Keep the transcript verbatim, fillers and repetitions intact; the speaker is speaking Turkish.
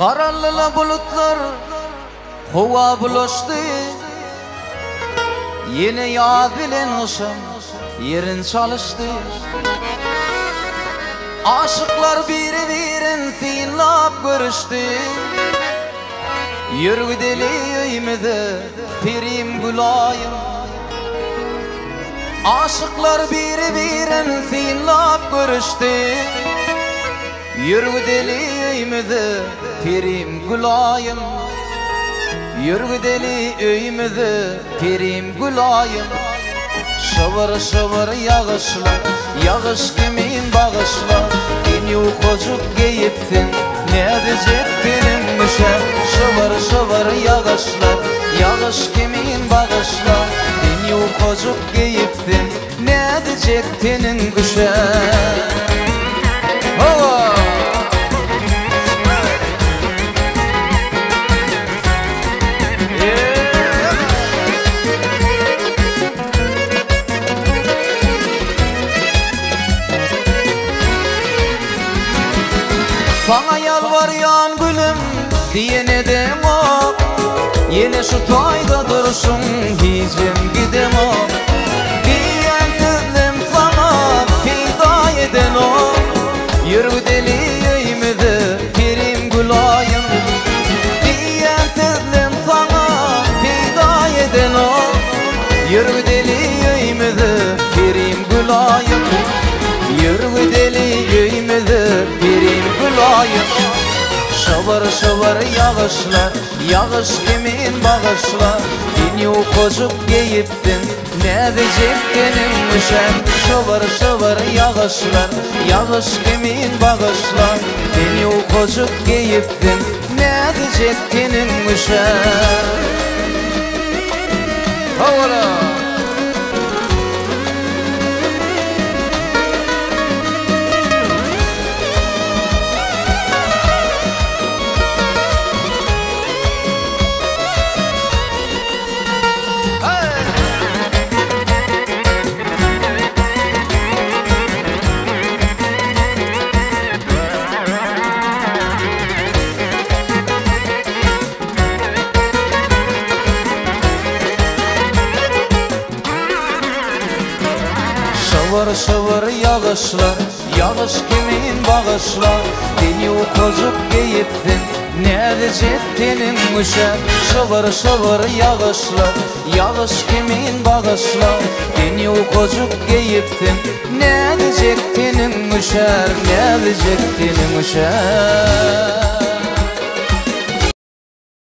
Kararlı bulutlar hava bulaştı. Yine yağ bilen olsam yerin çalıştı. Aşıklar biri birin finlap görüştü. Yürü deli öymede pirim gülayım. Aşıklar biri birin finlap görüştü. Yürü deli öymede pirim gülayım. Yürü deli öymede pirim gülayım. Şıvır şıvır yağışlar, yağış kimin bağışlar. Beni ufacık giyiptin, ne diyecektin müşer. Şıvır şıvır yağışlar, yağış kimin bağışlar. Beni ufacık giyiptin, ne diyecektin müşer. Hava! Sana yalvaryan gülüm diyene demo. Yine şu toyda dursun hicim gidemo. Diyen sözlüm sana fida eden o. Yürü deli öymede pirim gülayım. Diyen sözlüm sana fida eden o. Yürü deli öymede pirim gülayım. Yürü deli öymede pirim gülayım. Şıvır şıvır yağışlar, yağış kimin bağışlar. Beni ufacık giyiptin, ne diyecektin müşen. Şıvır şıvır yağışlar, yağış kimin bağışlar. Beni ufacık giyiptin, ne diyecektin müşen. Havala! Şıvır şıvır yağışlar, yağış kimin bağışlar. Beni ufacık giyiptin, ne diyecektin müşer. Şıvır şıvır yağışlar, yağış kimin bağışlar. Beni ufacık giyiptin, ne diyecektin müşer. Ne diyecektin müşer.